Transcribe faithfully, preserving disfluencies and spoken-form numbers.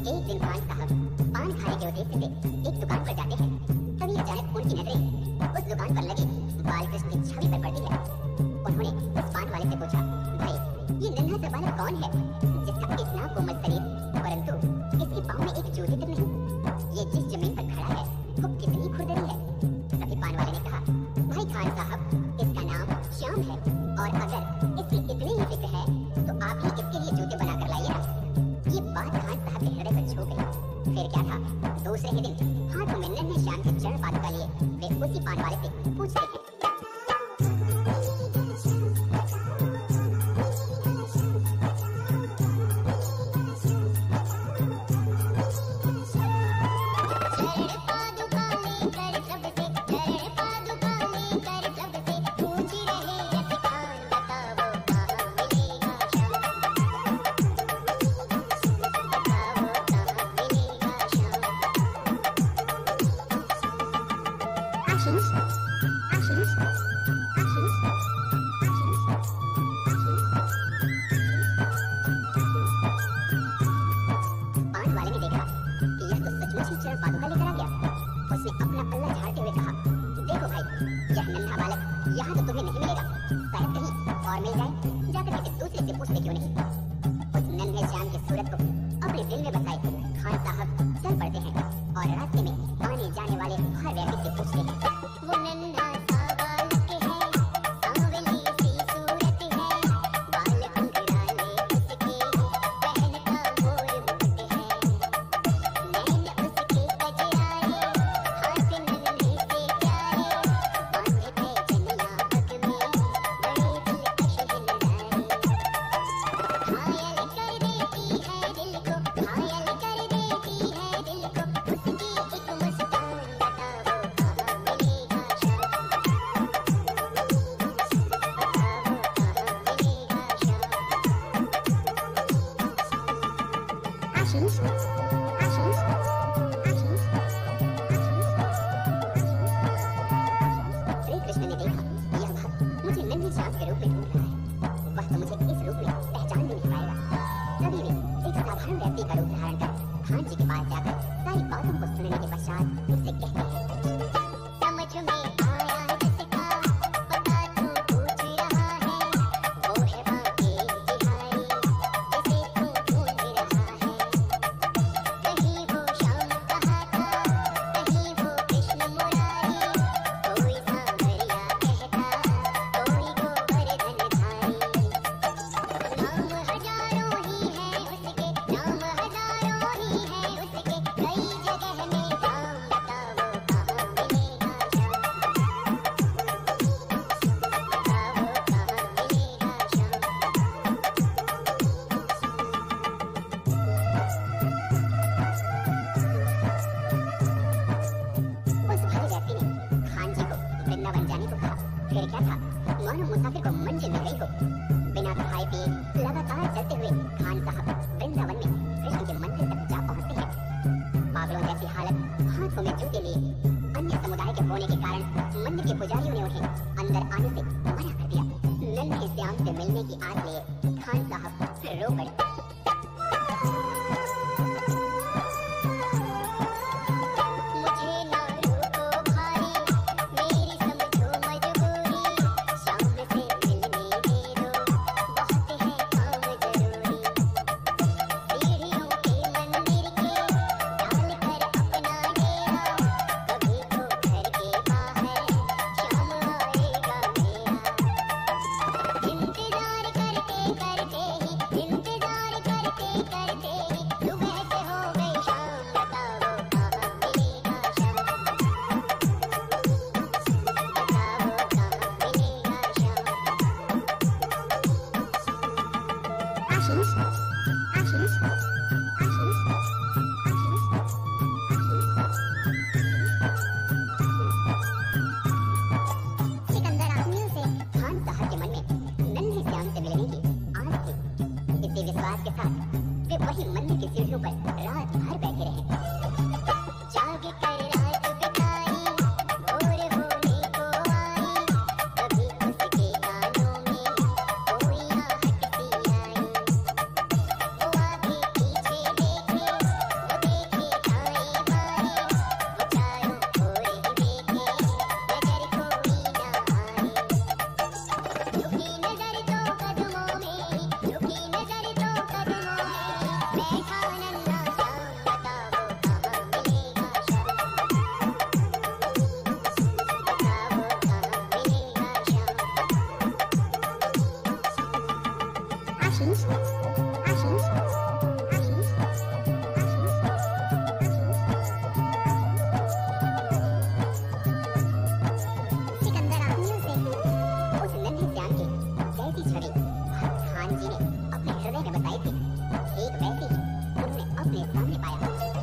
एक दिन खान साहब पान खाने के उद्देश्य से एक दुकान पर जाते हैं। तभी अचानक उनकी नजरें उस दुकान पर लगी बालकृष्ण की छवि पर पड़ती है। उन्होंने उस पान वाले से पूछा, भाई ये नन्हा सा बालक कौन है जिसका इतना कोमल शरीर परंतु इसके पाँव में एक जूते तक नहीं? ये जिस जमीन पर खड़ा है वो कितनी खुरदरी है? तभी पान वाले ने कहा, भाई खान साहब इसका नाम श्याम है और अगर इसकी इतनी ही फिक्र है तो आप ही इसके लिए जूते बनाकर लाइए ना। ये बात खान साहब के हृदय पर छू गई। फिर क्या था, दूसरे ही दिन हाथों में नन्हे श्याम के चरण पादुका लिए वे उसी पान वाले से पूछते हैं, सामने पाया